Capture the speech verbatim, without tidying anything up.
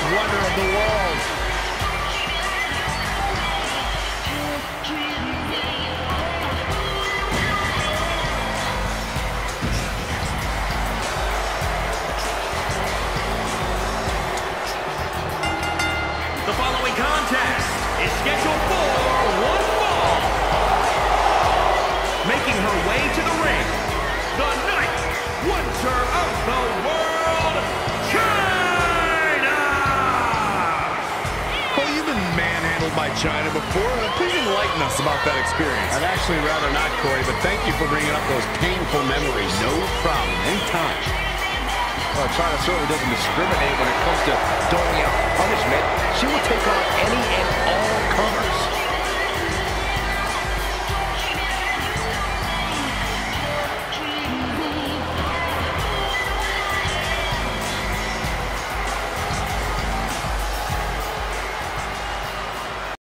wonder of the world. The following contest is scheduled for one fall. Making her way to the ring, the Ninth Wonder of the World, Chyna! Cole, you've been manhandled by Chyna before. Please enlighten us about that experience. I'd actually rather not, Corey, but thank you for bringing up those painful memories. No problem. Anytime. Well, Chyna certainly doesn't discriminate when it comes to doling out punishment. She will take on any and